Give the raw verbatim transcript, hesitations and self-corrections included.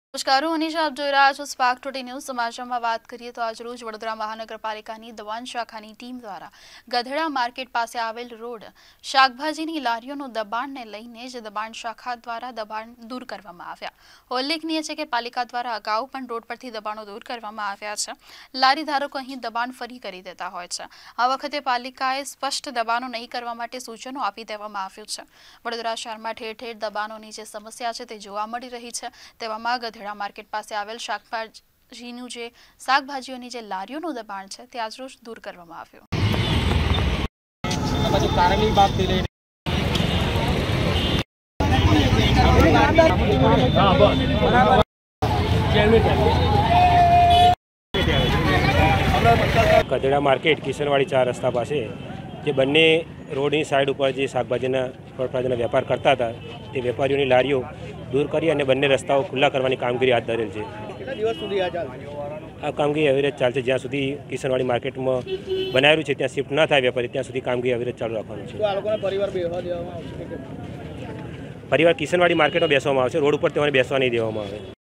નમસ્કાર, હું અનિશા, આપ જોઈ રહ્યા છો સ્પાર્ક ટુડે ન્યૂઝ. સમાચારમાં વાત કરીએ તો આજ રોજ વડોદરા મહાનગરપાલિકાની દબાણ શાખાની ટીમ દ્વારા ગધેડા માર્કેટ પાસે આવેલ રોડ શાકભાજીની લારીઓનું દબાણને લઈને જ દબાણ શાખા દ્વારા દબાણ દૂર કરવામાં આવ્યા. ઉલ્લેખનીય છે કે પાલિકા દ્વારા અગાઉ પણ રોડ પરથી દબાણો દૂર કરવામાં આવ્યા છે. લારી ધારકો અહીં દબાણ ફરી કરી દેતા હોય છે. આ વખતે પાલિકાએ સ્પષ્ટ દબાણો નહીં કરવા માટે સૂચનો આપી દેવામાં આવ્યું છે. વડોદરા શહેરમાં ઠેર ઠેર દબાણોની જે સમસ્યા છે તે જોવા મળી રહી છે. તેવામાં ગધેડા માર્કેટ પાસે આવેલ શાકભાજીનું જે શાકભાજીઓની જે લારીઓનું દબાણ છે તે આજરોજ દૂર કરવામાં આવ્યું. ગધેડા માર્કેટ કિશનવાડી ચાર રસ્તા પાસે જે બંને રોડની સાઈડ ઉપર જે શાકભાજીના ફળફળાદીના વેપાર કરતા હતા તે વેપારીઓની લારીઓ દૂર કરી અને બંને રસ્તાઓ ખુલ્લા કરવાની કામગીરી હાથ ધરેલ છે. આ કામગીરી અવિરત ચાલશે જ્યાં સુધી કિશનવાડી માર્કેટમાં બનાવેલું છે ત્યાં શિફ્ટ ન થાય વેપારી ત્યાં સુધી કામગીરી અવિરત ચાલુ રાખવાનું છે. પરિવાર કિશનવાડી માર્કેટમાં બેસવામાં આવશે, રોડ ઉપર તેઓને બેસવા નહીં દેવામાં આવે.